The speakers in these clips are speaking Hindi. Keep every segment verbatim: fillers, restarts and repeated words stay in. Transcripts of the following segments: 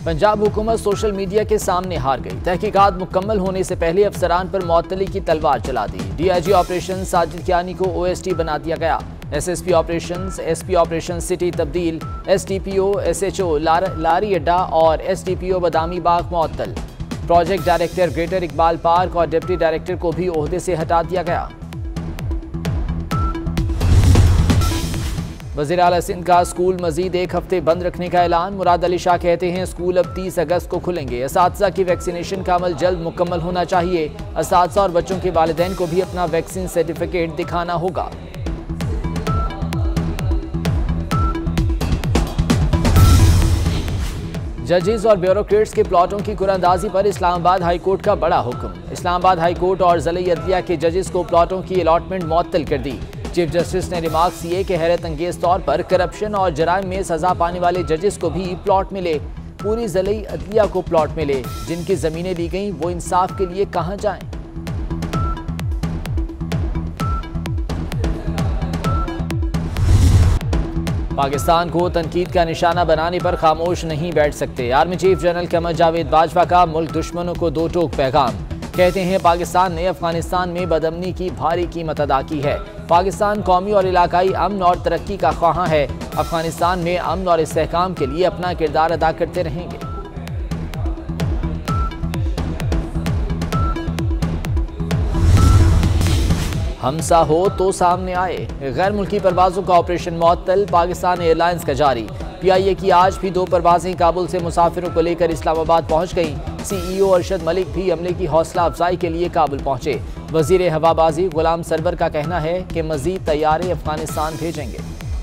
पंजाब हुकूमत सोशल मीडिया के सामने हार गई। तहकीकात मुकम्मल होने से पहले अफसरान पर मअतली की तलवार चला दी। डीआईजी ऑपरेशन साजिद कियानी को ओएसटी बना दिया गया। SSP operations, SP operation city तब्दील, एसडीपीओ, एसएचओ लारी अड्डा और एसडीपीओ बदामी बाग मुअत्तल। Project director greater Iqbal park और डिप्टी डायरेक्टर को भी ओहदे से हटा दिया गया। वज़ीर आला सिंध का स्कूल मजीद एक हफ्ते बंद रखने का ऐलान। मुराद अली शाह कहते हैं स्कूल अब तीस अगस्त को खुलेंगे। असातिज़ा की वैक्सीनेशन का अमल जल्द मुकम्मल होना चाहिए। असातिज़ा और बच्चों के वालिदैन को भी अपना वैक्सीन सर्टिफिकेट दिखाना होगा। जजेस और ब्यूरोक्रेट्स के प्लॉटों की कुरानंदाजी पर इस्लामाबाद हाई कोर्ट का बड़ा हुक्म। इस्लामाबाद हाई कोर्ट और ज़िले अदलिया के जजेस को प्लॉटों की अलॉटमेंट मुअत्तल कर दी। चीफ जस्टिस ने रिमार्क्स किए कि हैरत अंगेज तौर पर करप्शन और जराइम में सजा पाने वाले जजेस को भी प्लॉट मिले। पूरी ज़िले अदलिया को प्लॉट मिले। जिनकी ज़मीनें दी गईं वो इंसाफ के लिए कहां जाएं? पाकिस्तान को तनकीद का निशाना बनाने पर खामोश नहीं बैठ सकते। Army chief general Qamar Javed Bajwa का मुल्क दुश्मनों को दो टोक पैगाम। कहते हैं पाकिस्तान ने अफगानिस्तान में बदअमनी की भारी कीमत अदा की है। पाकिस्तान कौमी और इलाकाई अमन और तरक्की का ख्वाहां है। अफगानिस्तान में अमन और इस्तेहकाम के लिए अपना किरदार अदा करते रहेंगे। हमसा हो तो सामने आए। गैर मुल्की परवाजों का ऑपरेशन मुअत्तल। पाकिस्तान एयरलाइंस का जारी। पीआईए की आज भी दो परवाजें काबुल से मुसाफिरों को लेकर इस्लामाबाद पहुंच गईं। सीईओ अरशद मलिक भी अमले की हौसला अफजाई के लिए काबुल पहुंचे। वजीर हवाबाजी गुलाम सरवर का कहना है कि मजीद तैयारे अफगानिस्तान भेजेंगे।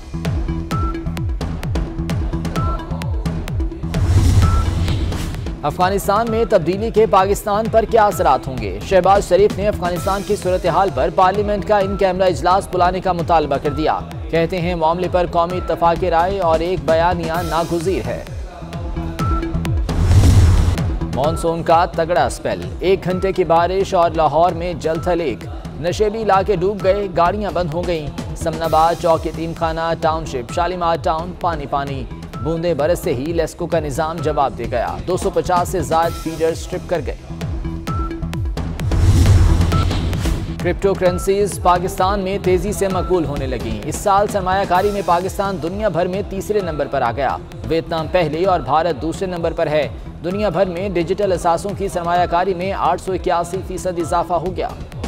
अफगानिस्तान में तब्दीली के पाकिस्तान पर क्या असरात होंगे? शहबाज शरीफ ने अफगानिस्तान की सूरत हाल पर पार्लियामेंट का इन कैमरा इजलास बुलाने का मुतालबा कर दिया। कहते हैं मामले पर कौमी इत्तफाक राय और एक बयानिया नागुज़ीर है। मॉनसून का तगड़ा स्पेल। एक घंटे की बारिश और लाहौर में जलथल। नशेबी इलाके डूब गए, गाड़ियां बंद हो गईं। समनाबाद, चौक यतीम खाना टाउनशिप, शालीमार टाउन पानी पानी। बूंदे बरस से ही लेस्को का निजाम जवाब दे गया। दो सौ पचास से ज्यादा फीडर स्ट्रिप कर गए। क्रिप्टो करेंसीज पाकिस्तान में तेजी से मकबूल होने लगी। इस साल सरमायाकारी में पाकिस्तान दुनिया भर में तीसरे नंबर पर आ गया। वियतनाम पहले और भारत दूसरे नंबर पर है। दुनिया भर में डिजिटल असासों की सरमायाकारी में आठ सौ इक्यासी फीसद इजाफा हो गया।